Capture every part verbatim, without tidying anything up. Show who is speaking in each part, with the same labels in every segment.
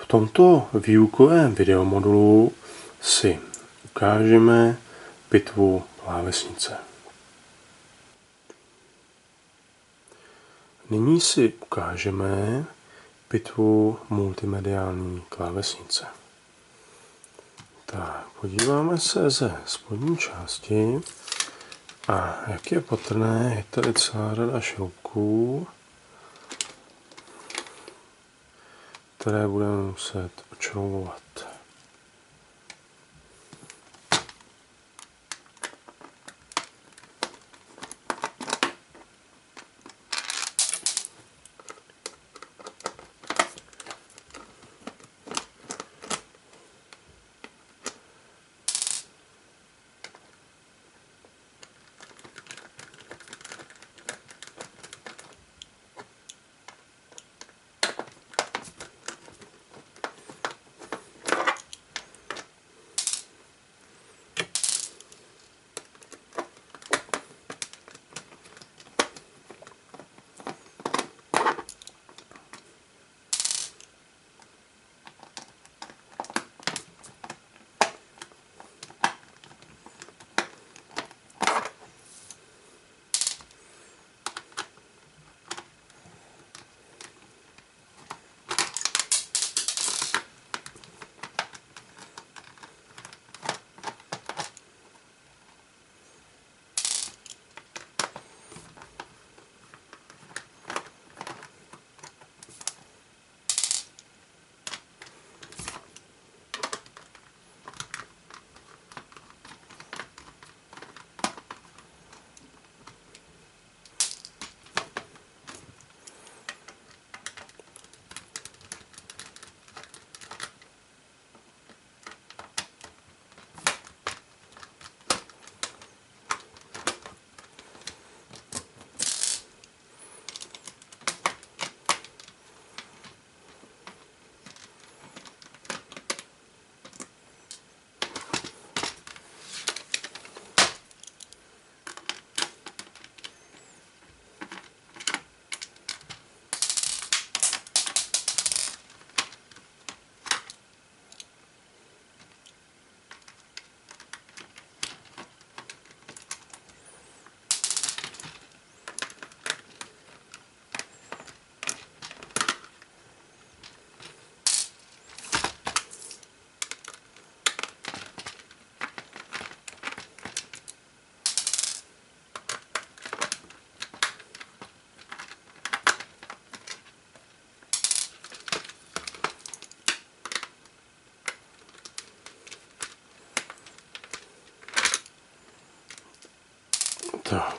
Speaker 1: V tomto výukovém videomodulu si ukážeme pitvu klávesnice. Nyní si ukážeme pitvu multimediální klávesnice. Tak, podíváme se ze spodní části a jak je patrné, je tady celá řada šroubků, které budeme muset odšroubovat. Tak.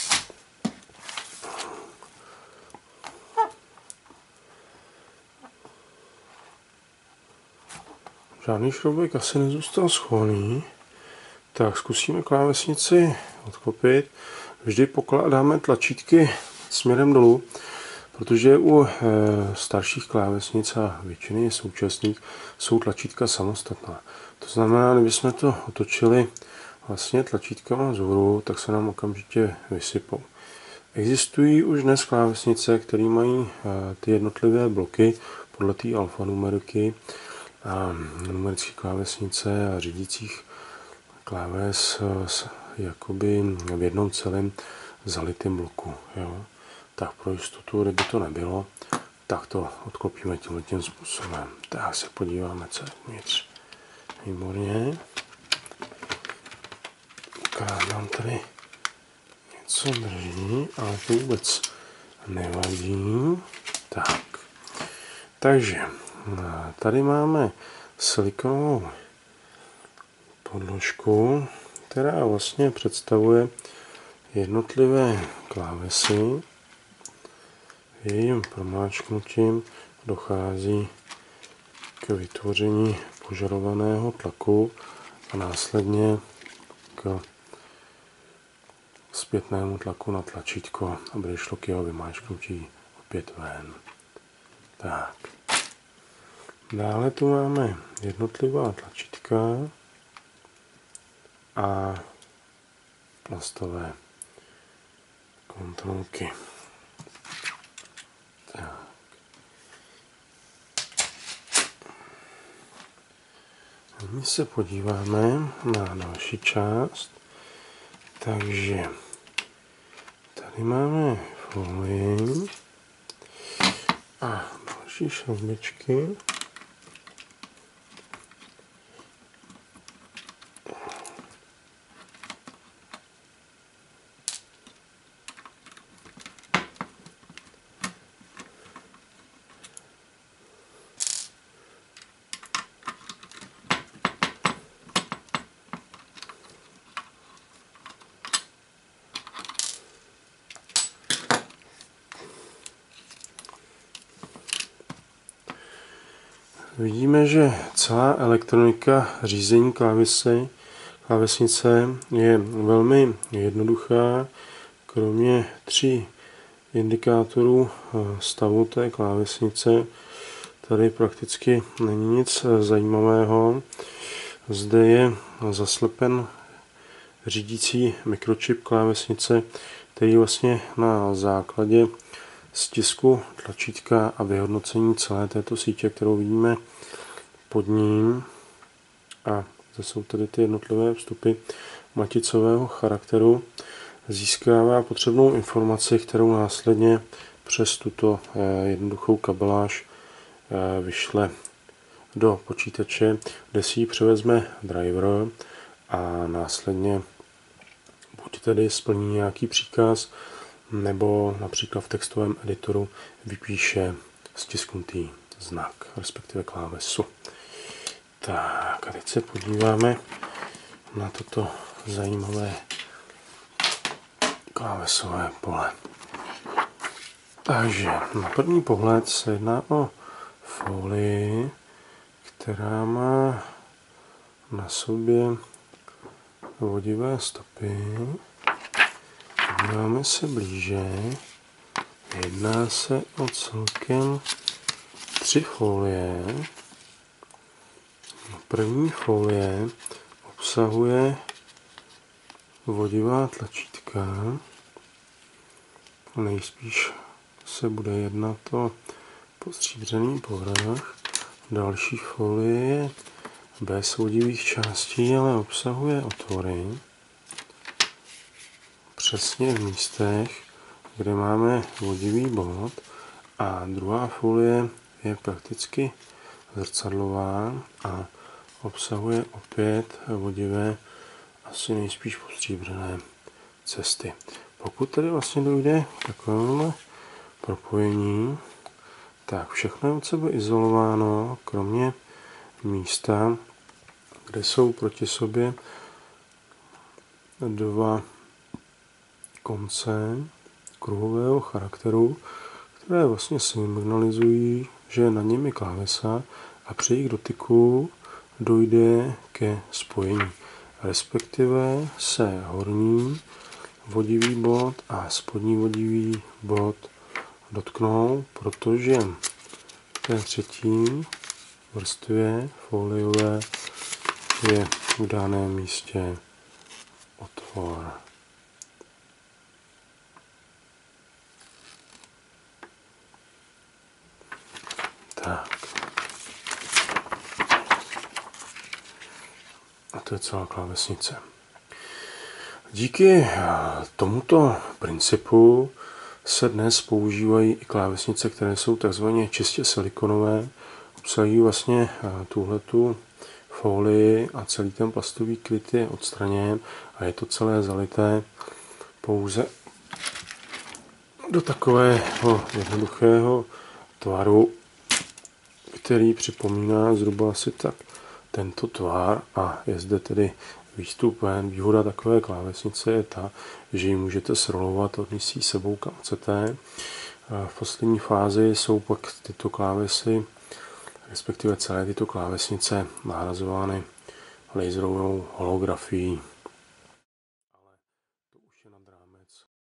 Speaker 1: Žádný šroubek asi nezůstal schovaný. Tak zkusíme klávesnici odklopit. Vždy pokládáme tlačítky směrem dolů, protože u e, starších klávesnic a většiny současných jsou tlačítka samostatná. To znamená, kdybychom to otočili vlastně tlačítkama vzhůru, tak se nám okamžitě vysypou. Existují už dnes klávesnice, které mají ty jednotlivé bloky podle té alfanumeriky a numerické klávesnice a řídících kláves jakoby v jednom celém zalitém bloku. Jo? Tak pro jistotu, kdyby to nebylo, tak to odklopíme tímhletím způsobem. Tak se podíváme, co je uvnitř. Výborně. Nám tady něco drží, ale to vůbec nevadí. Tak. Takže tady máme silikonovou podložku, která vlastně představuje jednotlivé klávesy. Jejím promáčknutím dochází k vytvoření požadovaného tlaku a následně k zpětnému tlaku na tlačítko, aby došlo k jeho vymáčknutí opět ven. Tak. Dále tu máme jednotlivá tlačítka a plastové kontrolky. Tak. Nyní se podíváme na další část. Takže tady máme folii a další šroubičky. Vidíme, že celá elektronika řízení klávesy, klávesnice je velmi jednoduchá. Kromě tří indikátorů stavu té klávesnice tady prakticky není nic zajímavého. Zde je zaslepen řídící mikročip klávesnice, který vlastně na základě stisku tlačítka a vyhodnocení celé této sítě, kterou vidíme pod ním, a to jsou tedy ty jednotlivé vstupy maticového charakteru, získává potřebnou informaci, kterou následně přes tuto jednoduchou kabeláž vyšle do počítače, kde si ji převezme driver a následně buď tedy splní nějaký příkaz, nebo například v textovém editoru vypíše stisknutý znak, respektive klávesu. Tak a teď se podíváme na toto zajímavé klávesové pole. Takže na první pohled se jedná o folii, která má na sobě vodivé stopy. Podíváme se blíže. Jedná se o celkem tři folie. První folie obsahuje vodivá tlačítka. Nejspíš se bude jednat o postříbřený povrch. Další folie je bez vodivých částí, ale obsahuje otvory přesně v místech, kde máme vodivý bod, a druhá folie je prakticky zrcadlová a obsahuje opět vodivé, asi nejspíš postříbřené cesty. Pokud tedy vlastně dojde k takovému propojení, tak všechno je od sebe izolováno, kromě místa, kde jsou proti sobě dva konce kruhového charakteru, které vlastně signalizují, že na něm je klávesa a při jejich dotyku dojde ke spojení. Respektive se horní vodivý bod a spodní vodivý bod dotknou, protože v té třetí vrstvě foliové je v daném místě otvor. Tak. A to je celá klávesnice. Díky tomuto principu se dnes používají i klávesnice, které jsou takzvaně čistě silikonové. Obsahují vlastně tuhletu folii a celý ten plastový kryt je odstraněn a je to celé zalité pouze do takového jednoduchého tvaru, který připomíná zhruba asi tak tento tvar, a je zde tedy výstup ven. Výhoda takové klávesnice je ta, že ji můžete srolovat, odníst ji sebou kam chcete. V poslední fázi jsou pak tyto klávesy, respektive celé tyto klávesnice, nahrazovány laserovou holografií.